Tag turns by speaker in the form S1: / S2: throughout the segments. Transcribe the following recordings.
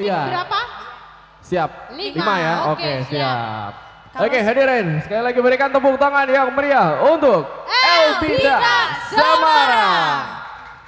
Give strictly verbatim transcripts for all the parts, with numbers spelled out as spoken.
S1: Iya.
S2: Berapa?
S1: Siap.
S2: Lima,
S1: Lima ya.
S2: oke,
S1: Oke,
S2: siap.
S1: siap.
S2: Kalau
S1: Oke, hadirin sekali lagi berikan tepuk tangan yang meriah untuk Elvita Samara.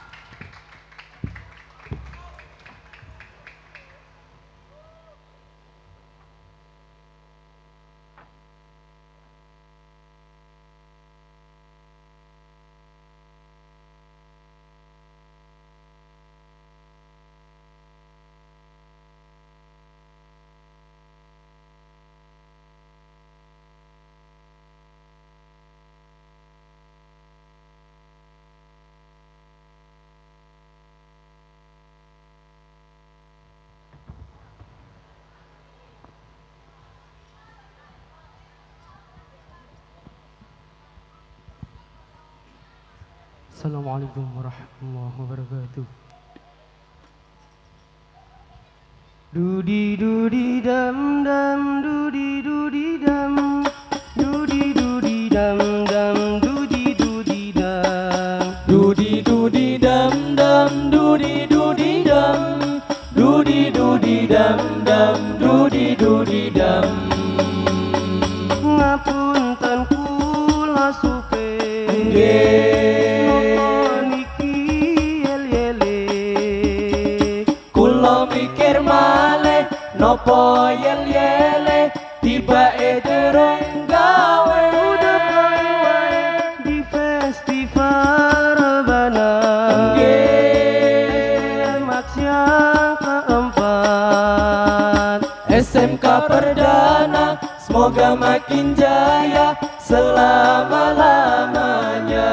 S3: Assalamualaikum warahmatullahi wabarakatuh. Dudi dudi dam dam dudi dudi dam dudi dudi dam dam dudi dudi dam
S4: Dudi dudi dam dam dudi dudi dam dudi dudi dam dam dudi dudi dam.
S3: Ngapunten kula supe
S4: nopo yel yele tiba e dereng gawe
S3: udah wae di festival Rebana
S4: nggih
S3: Max yang keempat
S4: S M K Perdana semoga makin jaya selama-lamanya.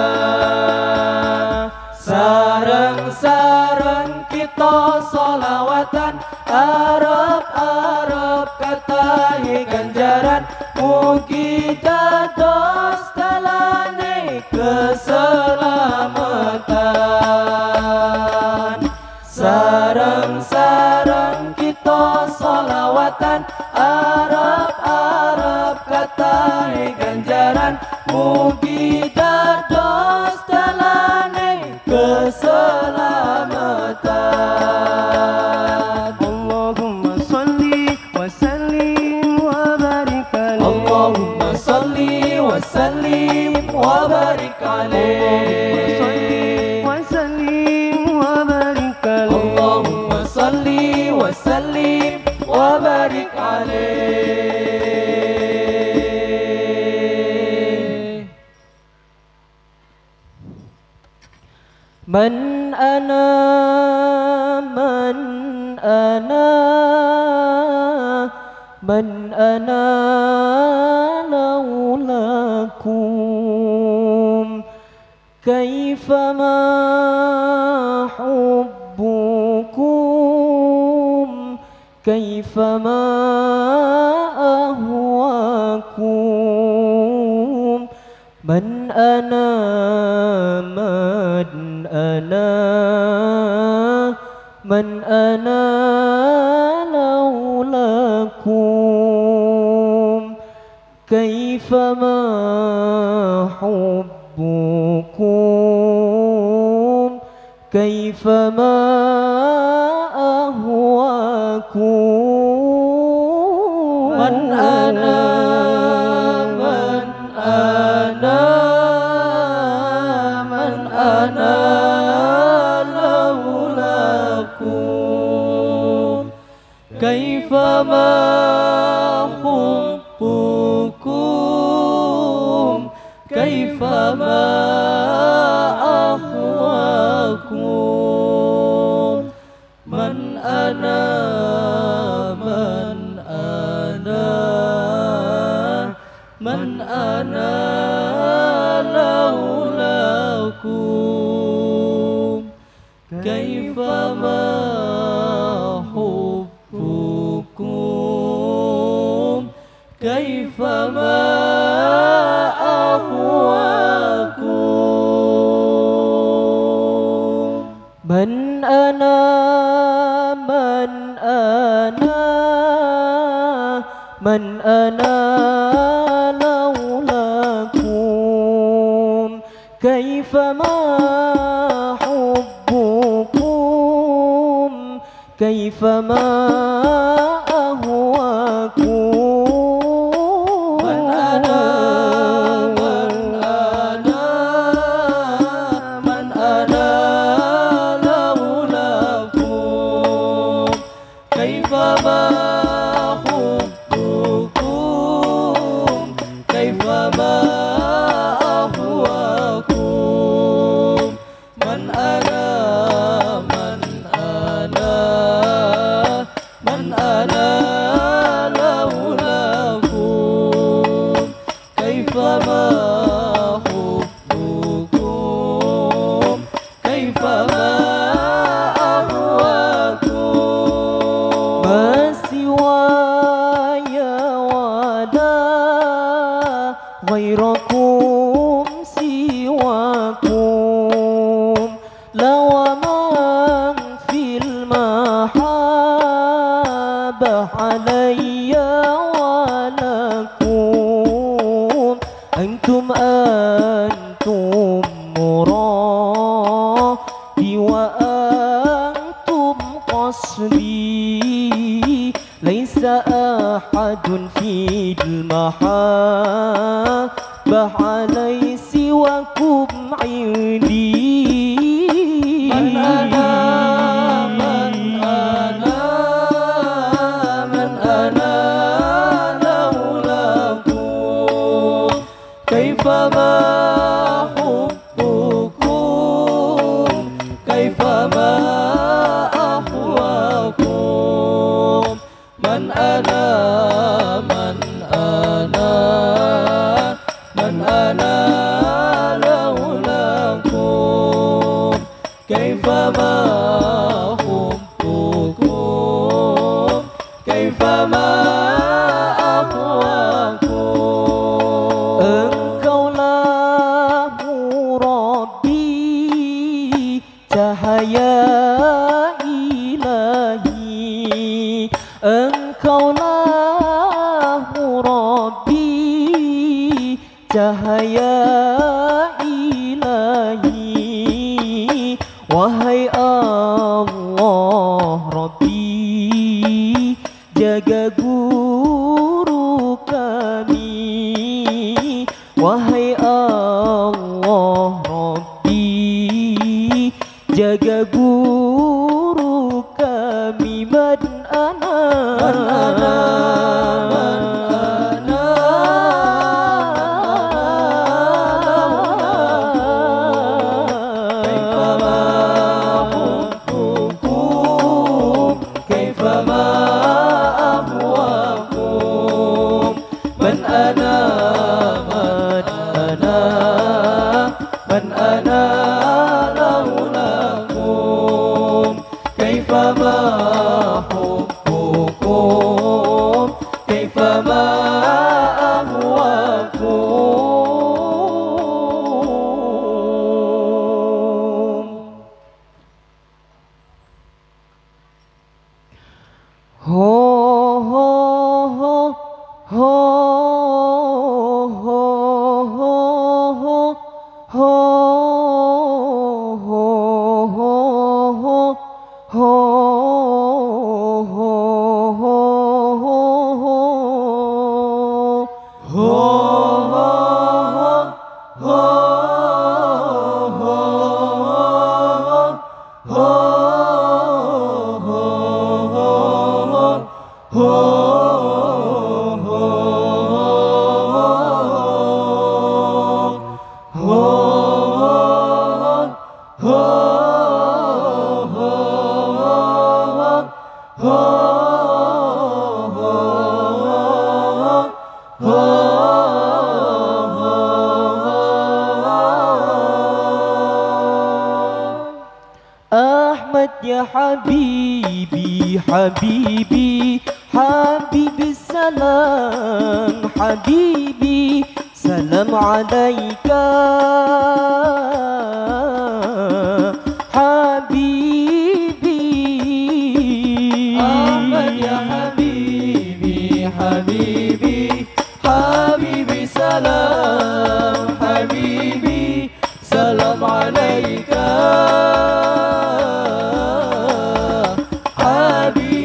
S4: Sareng-sareng kita solawatan Arab-Arab katahi ganjaran mugi dados dalane keselamatan. Sareng-sareng kita solawatan Arab-Arab katahi ganjaran mugi dados dalane keselamatan.
S3: Allahumma salli wa sallim wa barik alaih.
S4: Allahumma salli wa sallim wa barik alaih.
S3: Wa sallim wa barik alaih.
S4: Allahumma salli wa sallim wa barik alaih. Man ana man ana man ana laulakum kaifama hubbukum kaifama ahwakum man ana man ana man ana laulakum kaifama hubbukum kaifama ahwakum man ana man ana man ana laulakum kaifama hubbukum kaifama ahwakum man ana man ana man ana laulakum kaifama hubbukum kaifama ahwakum man ana man ana man ana laulakum kaifama hubbukum kaifama
S3: كيفما أهواكم
S4: من أنا من أنا من أنا لولاكم كيفما حبكم كيفما أهواكم من أنا من أنا من أنا لولاكم كيفما حبكم كيفما أهواكم
S3: ما سواي ولا غيركم سواكم لا ومن في المحبة علي ولكم أنتم أنتم مرادي وأنتم قصدي ليس أحد في المحبة علي سواكم عندي
S4: من أنا من أنا من أنا لولاكم كيفما حبكم كيفما أهواكم من أنا من أنا من أنا لولاكم كيفما حبكم كيفما أهواكم
S3: Engkaulah Rabbi cahaya ilahi Engkaulah Rabbi cahaya ilahi Wahai Allah Rabbi jaga guru kami Wahai Allah Rabbi jaga guru kami man ana
S4: man ana man ana كيفما حبكم كيفما أهواكم من أنا من أنا من أنا لولاكم كيفما حبكم كيفما أهواكم
S3: Ho ho ho ho ho ho ho ho ho ho Ahmad ya Habibi, Habibi, Habibi salam, Habibi salam alaika, Habibi.
S4: Ahmad ya Habibi, Habibi, Habibi salam, Habibi salam alaika, Habibi.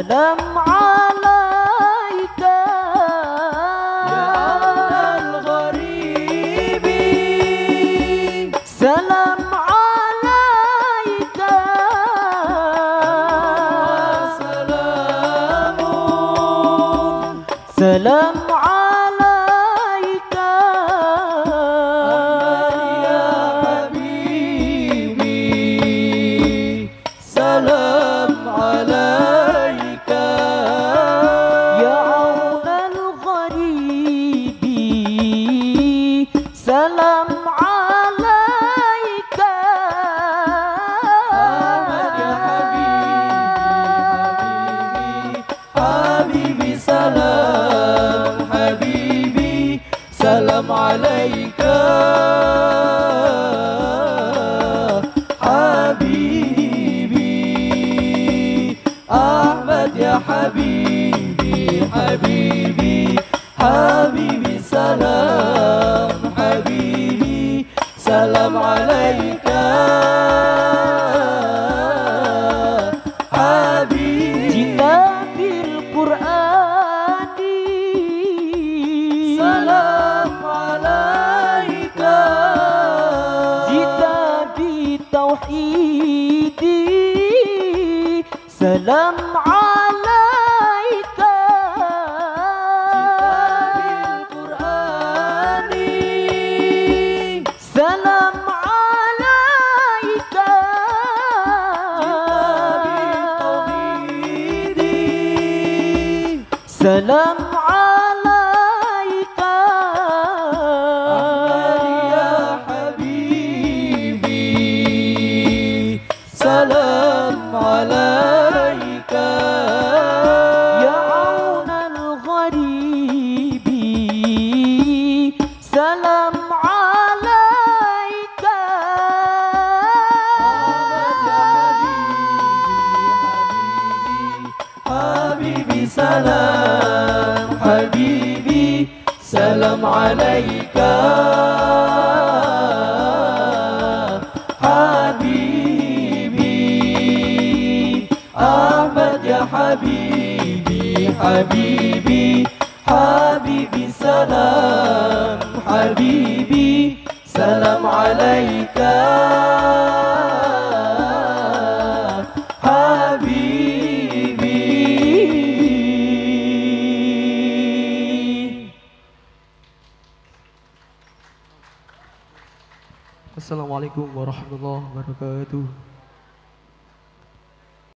S3: salam alaika
S4: ya al-gharibi.
S3: salam alaika
S4: Salamun
S3: salam alaika
S4: ya habibi. Salam alaika
S3: ya aunal gharibi salam alaika
S4: Ahmad ya habibi, habibi, habibi, salam habibi, salam alaika habibi. Ahmad ya habibi, habibi, habibi, salam habibi, salam alaika habibi.
S3: Jita bil Qur'ani
S4: Salam alaika
S3: Jita bi tauhidi salam alaika
S4: bil Qur'ani
S3: salam alaika
S4: tauhidi
S3: salam alaika
S4: Ahmad ya habibi, salam alaika
S3: ya aunal gharibi salam alaika
S4: Ahmad ya habibi, habibi, salam habibi, salam alaika habibi. Ahmad ya habibi, habibi, habibi, salam habibi, salam alaika habibi.
S1: Assalamualaikum warahmatullahi wabarakatuh.